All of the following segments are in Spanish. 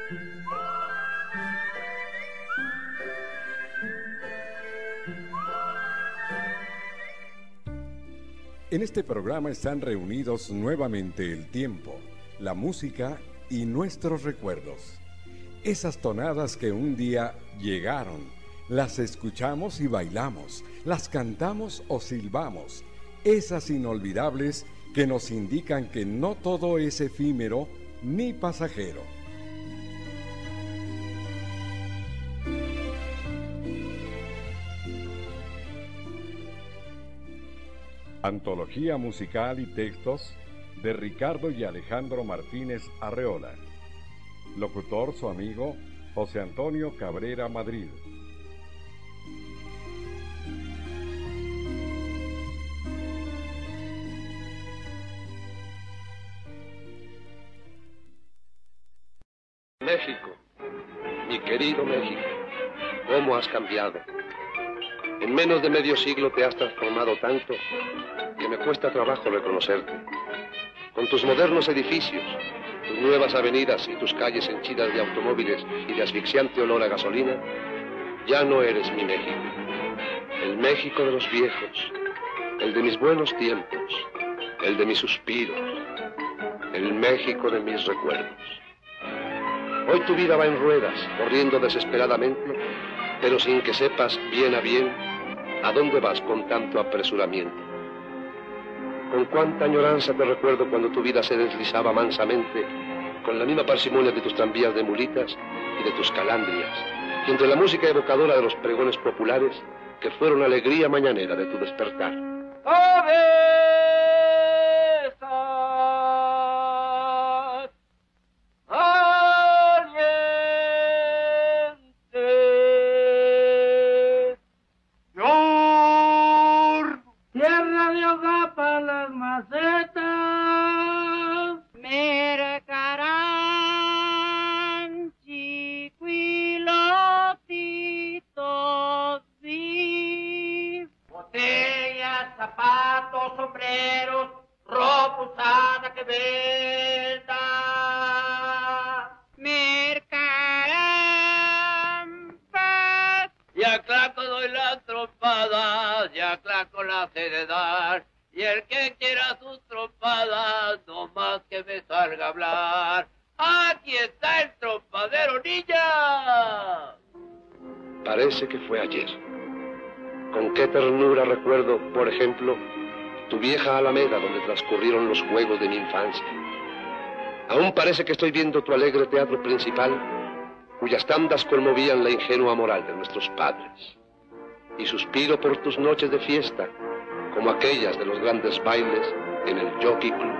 En este programa están reunidos nuevamente el tiempo, la música y nuestros recuerdos. Esas tonadas que un día llegaron, las escuchamos y bailamos, las cantamos o silbamos. Esas inolvidables que nos indican que no todo es efímero ni pasajero. Antología musical y textos de Ricardo y Alejandro Martínez Arreola. Locutor su amigo José Antonio Cabrera Madrid. México, mi querido México, ¿cómo has cambiado? En menos de medio siglo te has transformado tanto que me cuesta trabajo reconocerte. Con tus modernos edificios, tus nuevas avenidas y tus calles henchidas de automóviles y de asfixiante olor a gasolina, ya no eres mi México. El México de los viejos, el de mis buenos tiempos, el de mis suspiros, el México de mis recuerdos. Hoy tu vida va en ruedas, corriendo desesperadamente, pero sin que sepas bien a bien a dónde vas con tanto apresuramiento. Con cuánta añoranza te recuerdo cuando tu vida se deslizaba mansamente, con la misma parsimonia de tus tranvías de mulitas y de tus calandrias, y entre la música evocadora de los pregones populares que fueron alegría mañanera de tu despertar. Zapatos, sombreros, ropa usada que venda. Mercarampas. Y a Claco doy las trompadas, y a Claco las he de dar. Y el que quiera sus trompadas, no más que me salga a hablar. ¡Aquí está el trompadero, niña! Parece que fue ayer. Con qué ternura recuerdo, por ejemplo, tu vieja Alameda donde transcurrieron los juegos de mi infancia. Aún parece que estoy viendo tu alegre teatro principal, cuyas tandas conmovían la ingenua moral de nuestros padres. Y suspiro por tus noches de fiesta, como aquellas de los grandes bailes en el Jockey Club.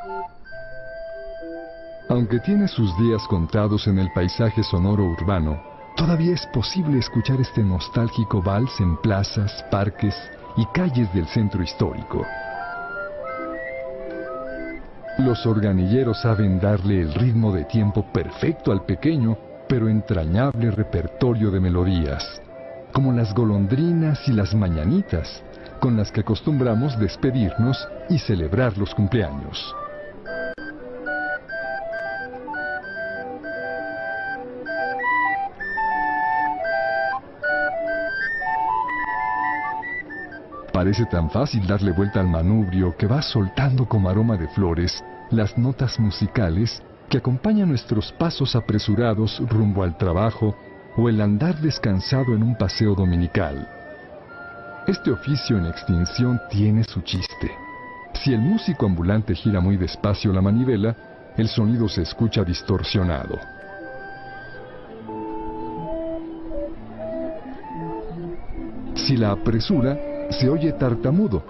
Aunque tiene sus días contados en el paisaje sonoro urbano, todavía es posible escuchar este nostálgico vals en plazas, parques y calles del centro histórico. Los organilleros saben darle el ritmo de tiempo perfecto al pequeño, pero entrañable repertorio de melodías, como las golondrinas y las mañanitas, con las que acostumbramos despedirnos y celebrar los cumpleaños. Parece tan fácil darle vuelta al manubrio que va soltando como aroma de flores las notas musicales que acompañan nuestros pasos apresurados rumbo al trabajo o el andar descansado en un paseo dominical. Este oficio en extinción tiene su chiste. Si el músico ambulante gira muy despacio la manivela, el sonido se escucha distorsionado. Si la apresura, se oye tartamudo.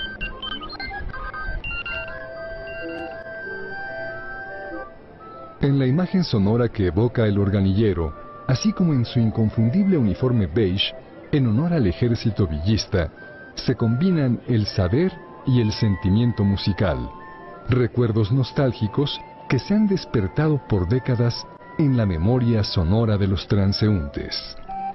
En la imagen sonora que evoca el organillero, así como en su inconfundible uniforme beige, en honor al ejército villista, se combinan el saber y el sentimiento musical, recuerdos nostálgicos que se han despertado por décadas en la memoria sonora de los transeúntes.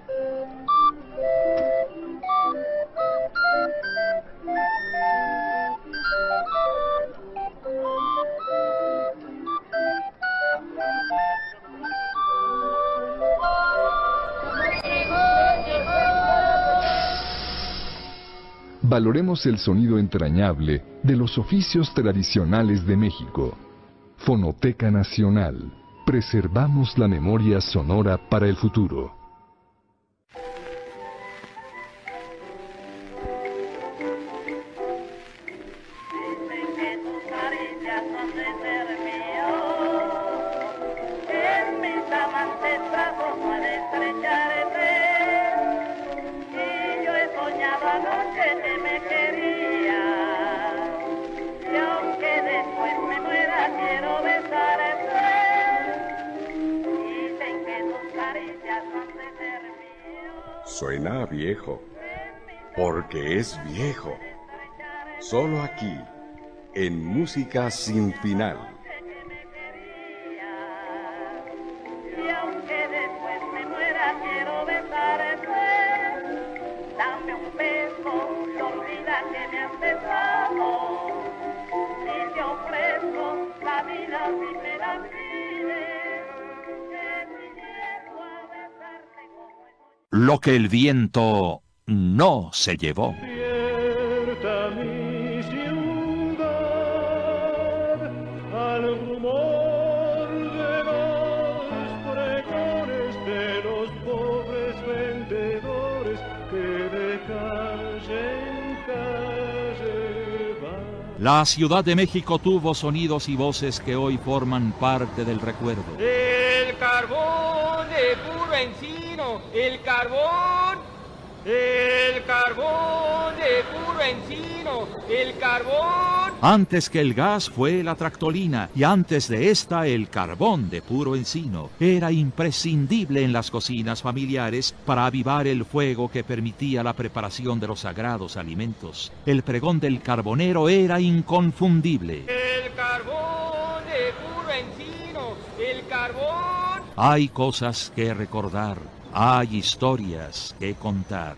Valoremos el sonido entrañable de los oficios tradicionales de México. Fonoteca Nacional. Preservamos la memoria sonora para el futuro. Suena viejo, porque es viejo. Solo aquí, en Música Sin Final. Lo que el viento no se llevó. Despierta mi ciudad al rumor de los pregones de los pobres vendedores que de calle en calle van. La Ciudad de México tuvo sonidos y voces que hoy forman parte del recuerdo. El carbón de puro encino, el carbón de puro encino, el carbón. Antes que el gas fue la tractolina y antes de esta el carbón de puro encino. Era imprescindible en las cocinas familiares para avivar el fuego que permitía la preparación de los sagrados alimentos. El pregón del carbonero era inconfundible. El carbón de puro encino, el carbón. Hay cosas que recordar, hay historias que contar.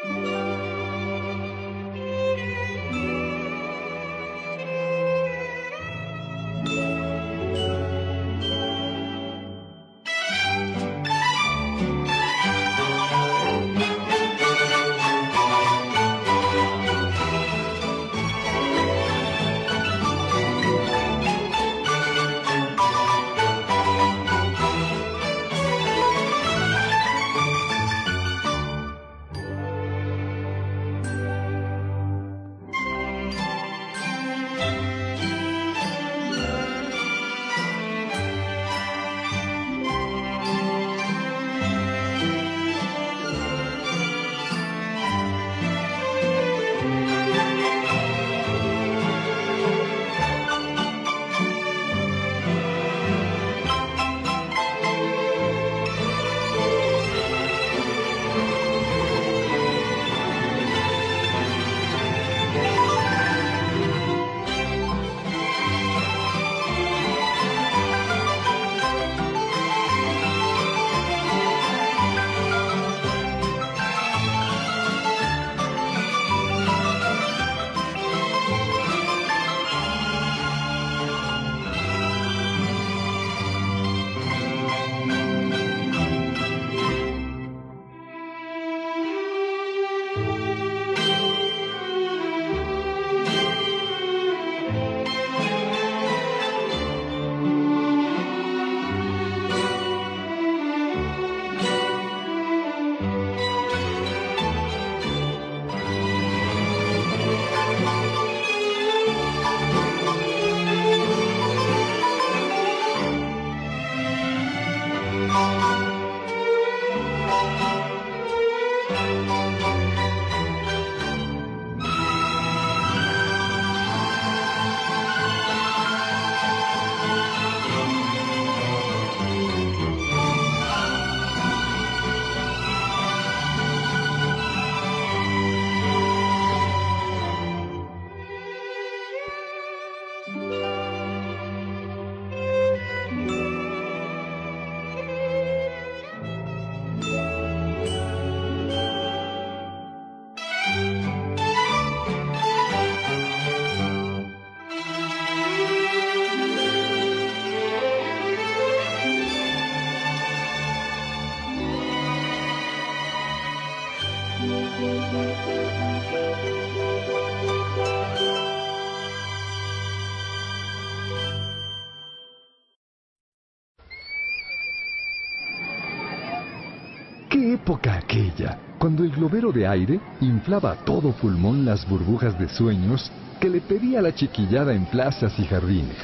¡Qué época aquella! Cuando el globero de aire inflaba a todo pulmón las burbujas de sueños que le pedía la chiquillada en plazas y jardines.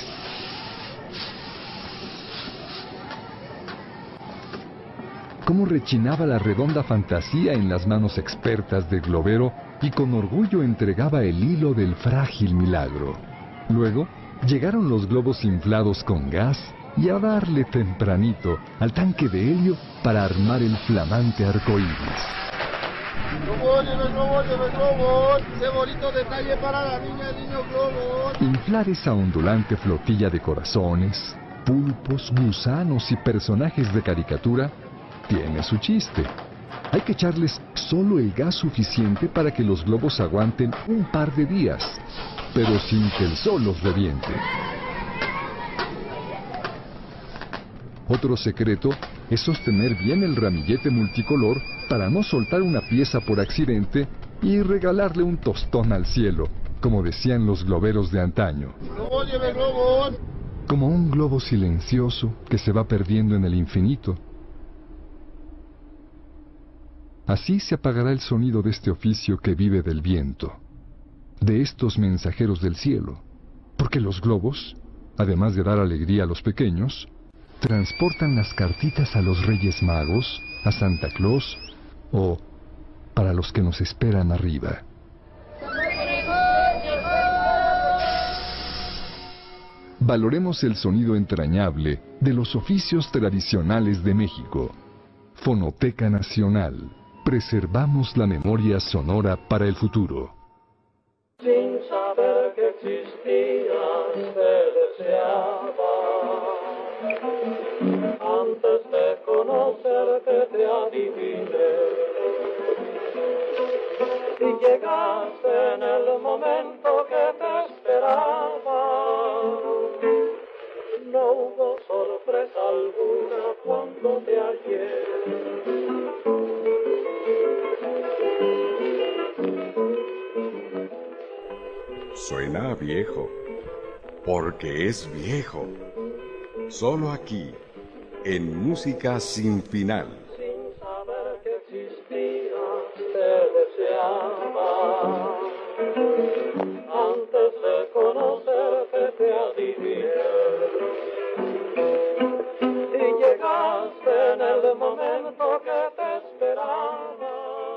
Cómo rechinaba la redonda fantasía en las manos expertas del globero y con orgullo entregaba el hilo del frágil milagro. Luego llegaron los globos inflados con gas y a darle tempranito al tanque de helio para armar el flamante arcoíris. ¡Globos! ¡Qué bonito detalle para la niña, niño globos! Inflar esa ondulante flotilla de corazones, pulpos, gusanos y personajes de caricatura tiene su chiste. Hay que echarles solo el gas suficiente para que los globos aguanten un par de días, pero sin que el sol los reviente. Otro secreto es sostener bien el ramillete multicolor para no soltar una pieza por accidente y regalarle un tostón al cielo, como decían los globeros de antaño. ¡Globos, lleve globos! Como un globo silencioso que se va perdiendo en el infinito. Así se apagará el sonido de este oficio que vive del viento, de estos mensajeros del cielo, porque los globos, además de dar alegría a los pequeños, transportan las cartitas a los Reyes Magos, a Santa Claus o para los que nos esperan arriba. Valoremos el sonido entrañable de los oficios tradicionales de México. Fonoteca Nacional. Preservamos la memoria sonora para el futuro. Sin saber que existías, te deseaba. Antes de conocerte te adiviné. llegaste en el momento que te esperaba. No hubo sorpresa alguna cuando te hallé. Suena a viejo, porque es viejo. Solo aquí, en Música Sin Final. Sin saber que existías, te deseaba. Antes de conocerte te adiviné. Y llegaste en el momento que te esperaba.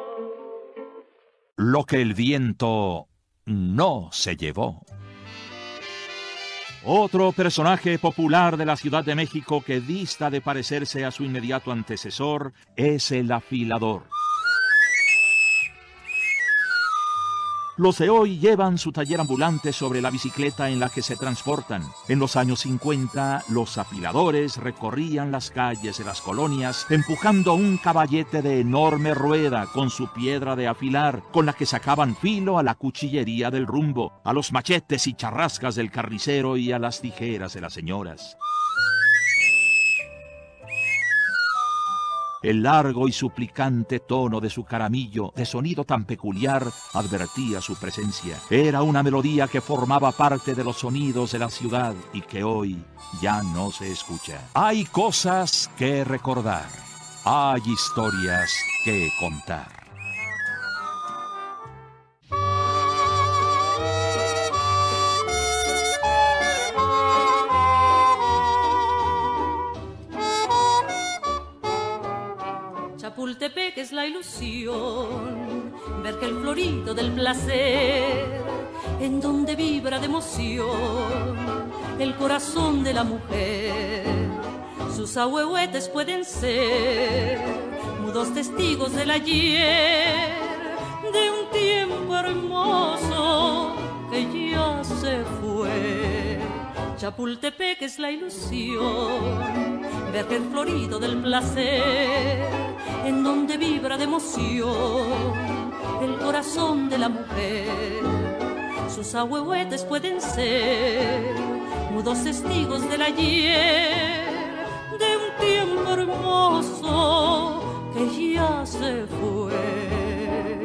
Lo que el viento no se llevó. Otro personaje popular de la Ciudad de México que dista de parecerse a su inmediato antecesor es el afilador. Los de hoy llevan su taller ambulante sobre la bicicleta en la que se transportan. En los años 50, los afiladores recorrían las calles de las colonias empujando un caballete de enorme rueda con su piedra de afilar, con la que sacaban filo a la cuchillería del rumbo, a los machetes y charrascas del carnicero y a las tijeras de las señoras. El largo y suplicante tono de su caramillo, de sonido tan peculiar, advertía su presencia. Era una melodía que formaba parte de los sonidos de la ciudad y que hoy ya no se escucha. Hay cosas que recordar, hay historias que contar. Chapultepec es la ilusión, ver que el florido del placer, en donde vibra de emoción el corazón de la mujer. Sus ahuehuetes pueden ser mudos testigos del ayer, de un tiempo hermoso que ya se fue. Chapultepec es la ilusión, ver que el florido del placer, en donde vibra de emoción el corazón de la mujer. Sus ahuehuetes pueden ser mudos testigos del ayer, de un tiempo hermoso que ya se fue.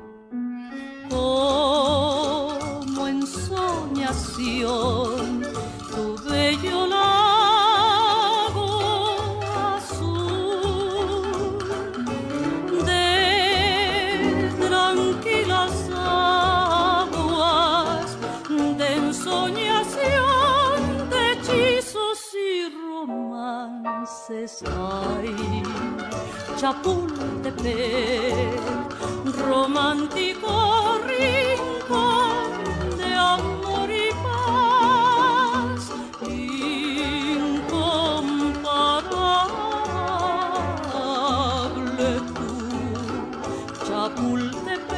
Como en soñación tu bello lago azul, de tranquilas aguas, de ensoñación, de hechizos y romances hay. Chapultepec, romántico rincón de amor y paz, incomparable tú, Chapultepec.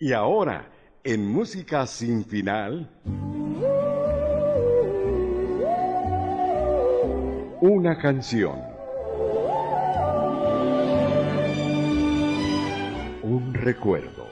Y ahora, en Música Sin Final, una canción, un recuerdo.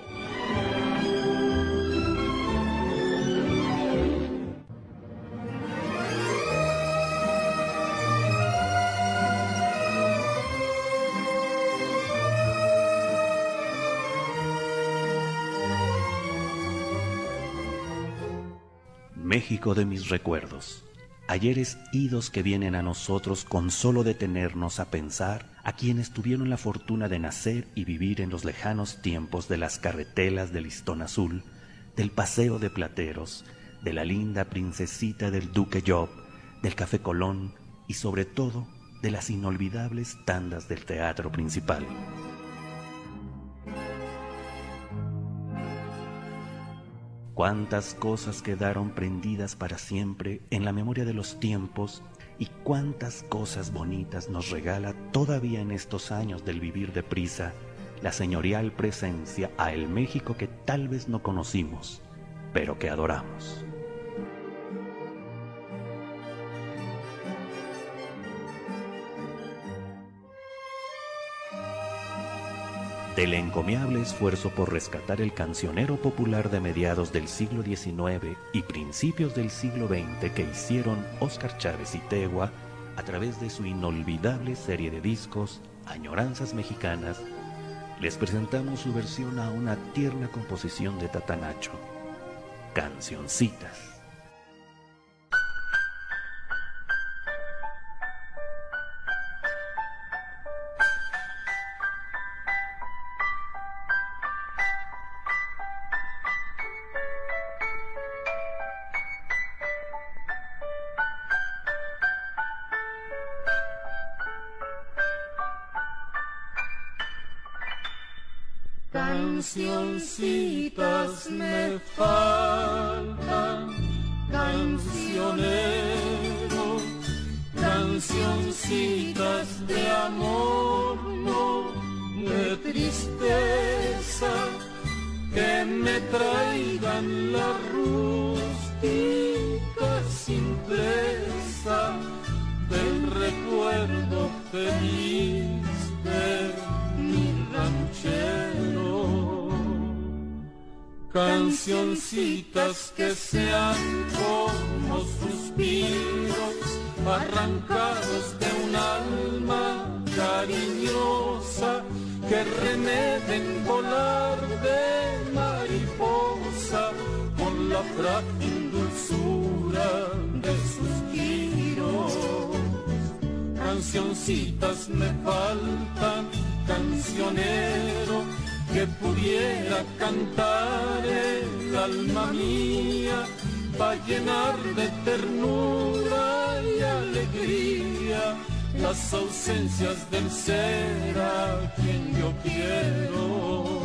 México de mis recuerdos, ayeres idos que vienen a nosotros con solo detenernos a pensar a quienes tuvieron la fortuna de nacer y vivir en los lejanos tiempos de las carretelas del Listón Azul, del Paseo de Plateros, de la linda princesita del Duque Job, del Café Colón y sobre todo de las inolvidables tandas del Teatro Principal. Cuántas cosas quedaron prendidas para siempre en la memoria de los tiempos y cuántas cosas bonitas nos regala todavía en estos años del vivir deprisa la señorial presencia a el México que tal vez no conocimos, pero que adoramos. Del encomiable esfuerzo por rescatar el cancionero popular de mediados del siglo XIX y principios del siglo XX que hicieron Óscar Chávez y Tegua a través de su inolvidable serie de discos Añoranzas Mexicanas, les presentamos su versión a una tierna composición de Tatanacho, Cancioncitas. Cancioncitas me faltan, cancionero, cancioncitas de amor, no de tristeza, que me traigan la rústica simpleza del recuerdo feliz de mi ranchero. Cancioncitas que sean como suspiros arrancados de un alma cariñosa, que remeden volar de mariposa con la frágil dulzura de sus giros. Cancioncitas me faltan, cancionero, que pudiera cantar el alma mía, pa' llenar de ternura y alegría las ausencias del ser a quien yo quiero.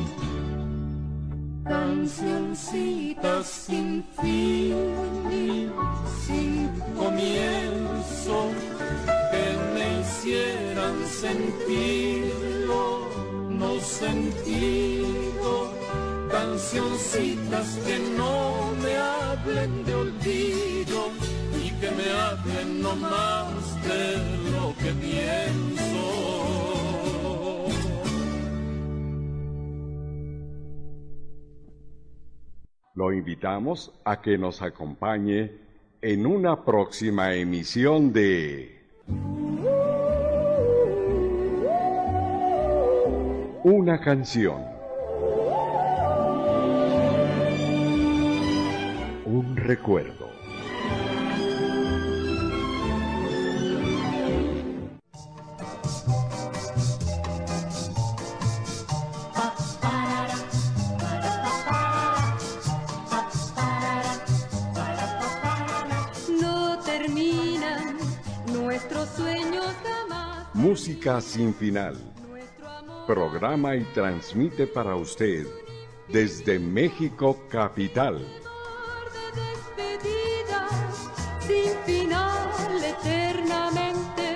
Cancioncitas sin fin y sin comienzo, que me hicieran sentirlo no sentido, cancioncitas que no me hablen de olvido y que me hablen no más de lo que pienso. Lo invitamos a que nos acompañe en una próxima emisión de Una canción, un recuerdo. No terminan nuestros sueños jamás. Música sin final. Programa y transmite para usted desde México capital. De despedidas sin final eternamente.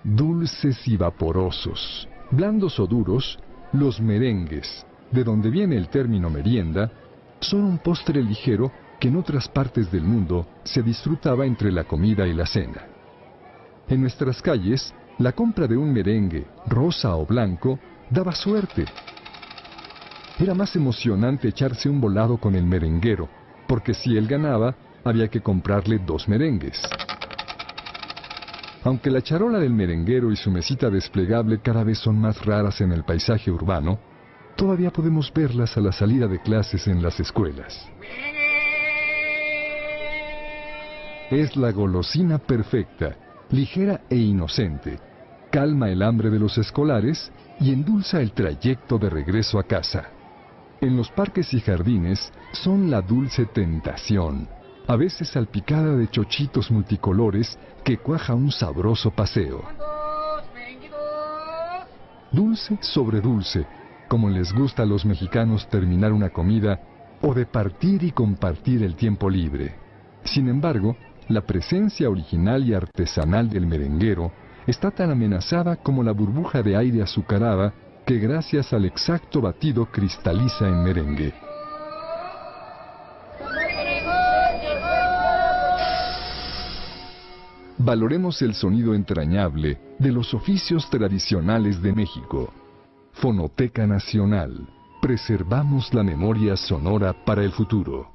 dulces y vaporosos, blandos o duros, los merengues, de donde viene el término merienda, son un postre ligero que en otras partes del mundo se disfrutaba entre la comida y la cena. En nuestras calles, la compra de un merengue, rosa o blanco, daba suerte. Era más emocionante echarse un volado con el merenguero, porque si él ganaba, había que comprarle 2 merengues. Aunque la charola del merenguero y su mesita desplegable cada vez son más raras en el paisaje urbano, todavía podemos verlas a la salida de clases en las escuelas. Es la golosina perfecta, ligera e inocente, calma el hambre de los escolares y endulza el trayecto de regreso a casa. En los parques y jardines son la dulce tentación, a veces salpicada de chochitos multicolores que cuaja un sabroso paseo. Dulce sobre dulce, como les gusta a los mexicanos terminar una comida o de partir y compartir el tiempo libre. Sin embargo, la presencia original y artesanal del merenguero está tan amenazada como la burbuja de aire azucarada que gracias al exacto batido cristaliza en merengue. Valoremos el sonido entrañable de los oficios tradicionales de México. Fonoteca Nacional. Preservamos la memoria sonora para el futuro.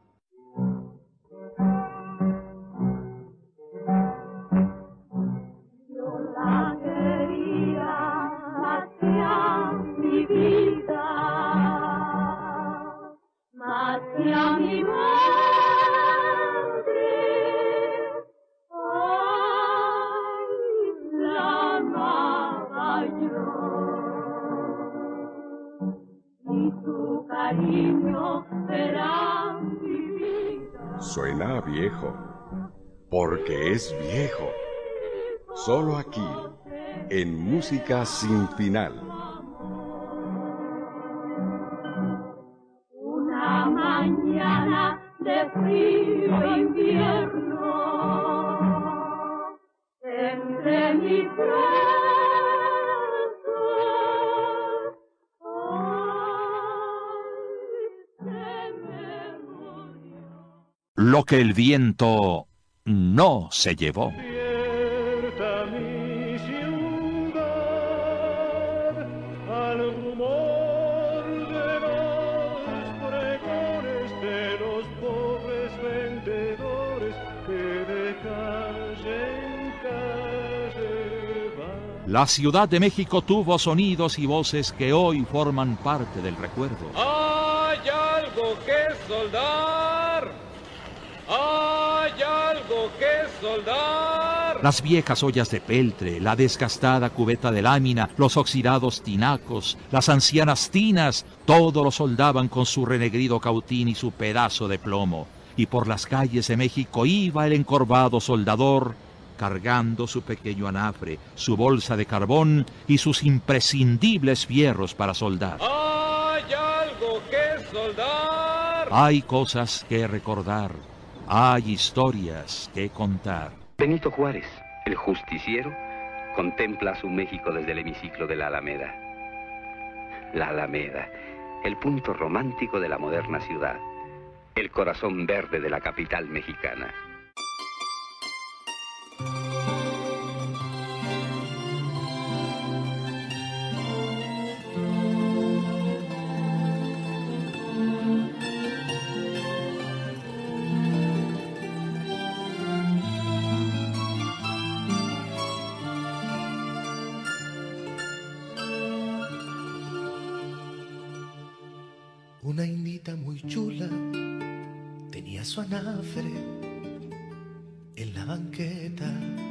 Suena a viejo, porque es viejo. Solo aquí, en Música Sin Final. Una mañana de frío invierno, entre mis brazos, lo que el viento no se llevó. Despierta mi ciudad al rumor de los pregones de los pobres vendedores que de calle en calle van. La Ciudad de México tuvo sonidos y voces que hoy forman parte del recuerdo. Hay algo que soldar. Hay algo que soldar. Las viejas ollas de peltre, la desgastada cubeta de lámina, los oxidados tinacos, las ancianas tinas, todo lo soldaban con su renegrido cautín y su pedazo de plomo. Y por las calles de México iba el encorvado soldador, cargando su pequeño anafre, su bolsa de carbón y sus imprescindibles fierros para soldar. Hay algo que soldar. Hay cosas que recordar. Hay historias que contar. Benito Juárez, el justiciero, contempla su México desde el hemiciclo de la Alameda. La Alameda, el punto romántico de la moderna ciudad, el corazón verde de la capital mexicana. Una indita muy chula tenía su anafre en la banqueta,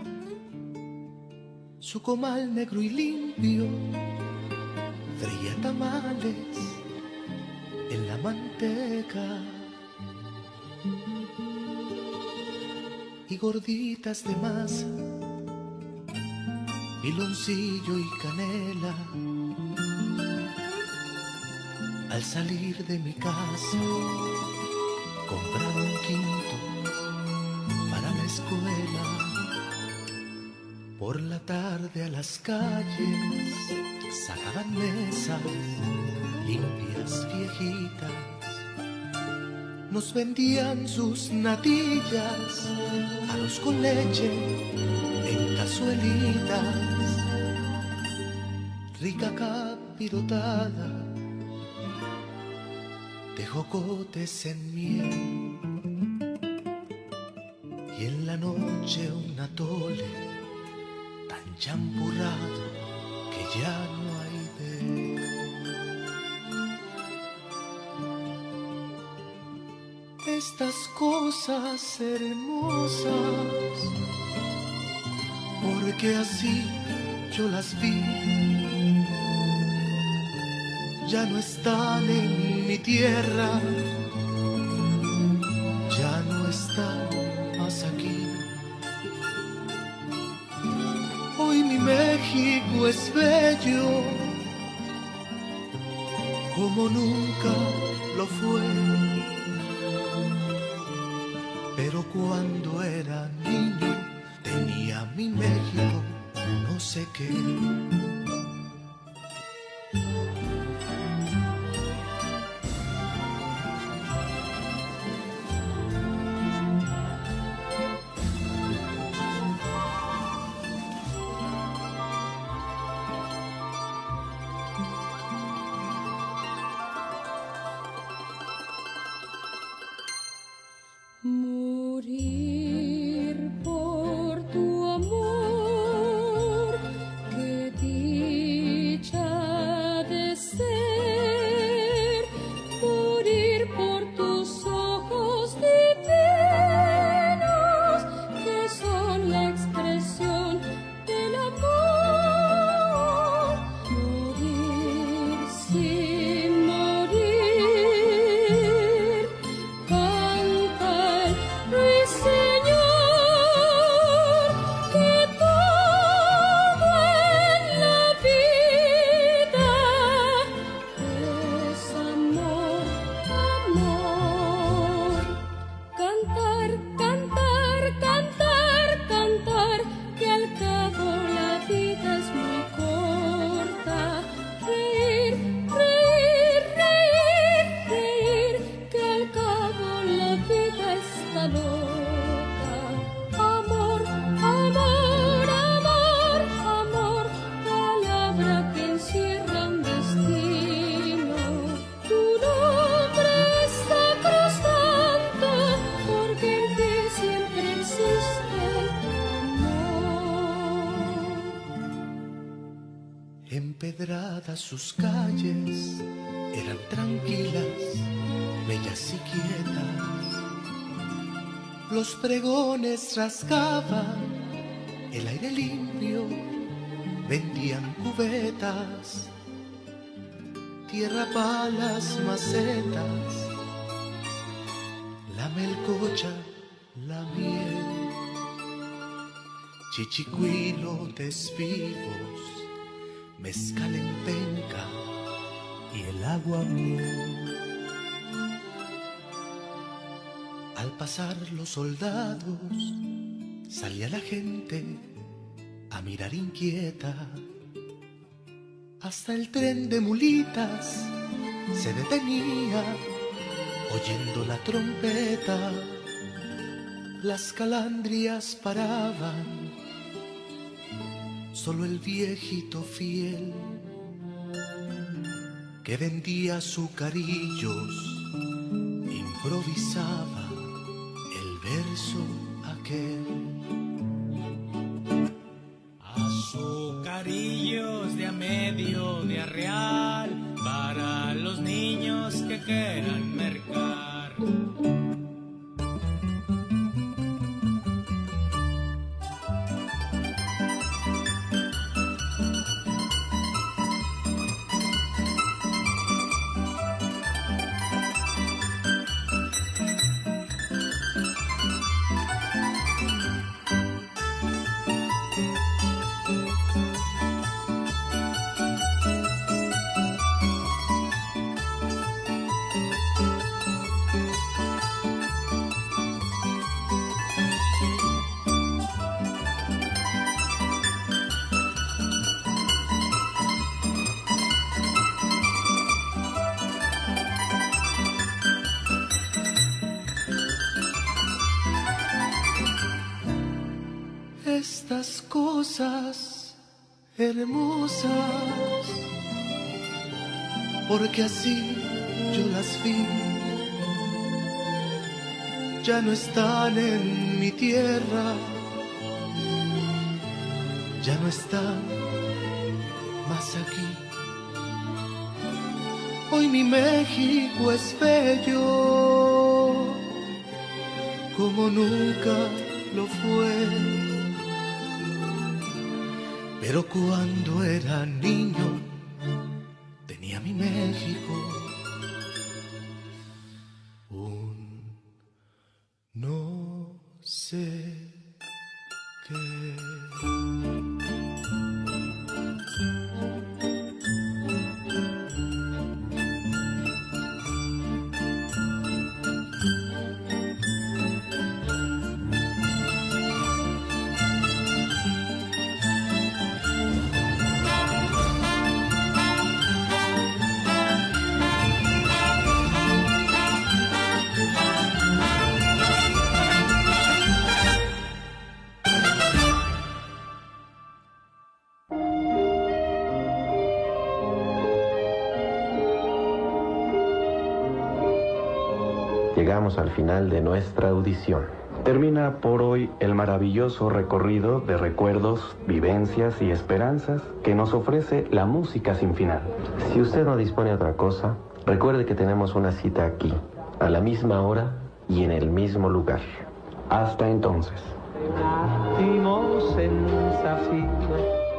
su comal negro y limpio freía tamales en la manteca y gorditas de masa, piloncillo y canela. Al salir de mi casa, compraba un quinto para la escuela. Por la tarde a las calles sacaban mesas limpias viejitas, nos vendían sus natillas, arroz con leche en cazuelitas, rica capirotada de jocotes en miel, y en la noche un atole tan champurrado que ya no hay de él. Estas cosas hermosas, porque así yo las vi, ya no están en mi tierra, ya no están más aquí. Hoy mi México es bello, como nunca lo fue. Pero cuando era niño tenía mi México, no sé qué. Morir por tu amor, qué dicha de ser. Morir por tus ojos divinos, que son la expresión del amor. Morir sin morir, canta el ruiseñor, que todo en la vida es amor, amor. Cantar, cantar, cantar, cantar, que al cabo la vida es muy corta. Reír, reír, reír, reír, que al cabo la vida está loca. Amor, amor, amor, amor, palabra que encierra un destino. Tu nombre es sacrosanto, porque en ti siempre existe amor. Empedradas sus calles eran tranquilas, bellas y quietas. Los pregones rasgaban el aire limpio, vendían cubetas, tierra, palas, macetas, la melcocha, la miel, chichicuilotes vivos, mezcal en penca y el agua miel. Al pasar los soldados, salía la gente a mirar inquieta. Hasta el tren de mulitas se detenía, oyendo la trompeta. Las calandrias paraban, solo el viejito fiel que vendía azucarillos improvisaba el verso aquel. Azucarillos de a medio de a real para los niños que quieran mercar. esas cosas hermosas, porque así yo las vi, ya no están en mi tierra, ya no están más aquí. Hoy mi México es bello como nunca lo fue, pero cuando era niño tenía mi México un no sé qué. Llegamos al final de nuestra audición. Termina por hoy el maravilloso recorrido de recuerdos, vivencias y esperanzas que nos ofrece la música sin final. Si usted no dispone de otra cosa, recuerde que tenemos una cita aquí, a la misma hora y en el mismo lugar. Hasta entonces. Nacimos en Zafiro